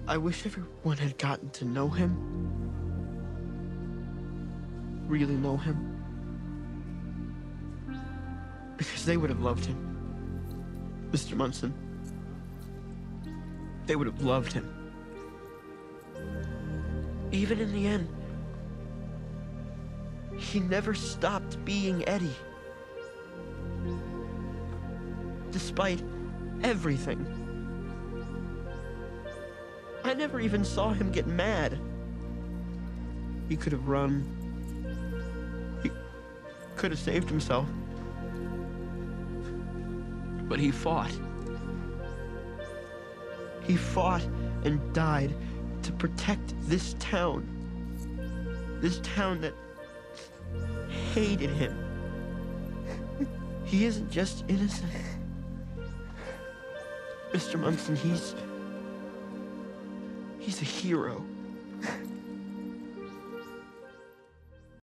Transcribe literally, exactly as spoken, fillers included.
I wish everyone had gotten to know him. Really know him. Because they would have loved him. Mister Munson. They would have loved him. Even in the end, he never stopped being Eddie. Despite everything. I never even saw him get mad. He could have run. He could have saved himself. But he fought. He fought and died to protect this town. This town that hated him. He isn't just innocent. Mister Munson, he's... he's a hero.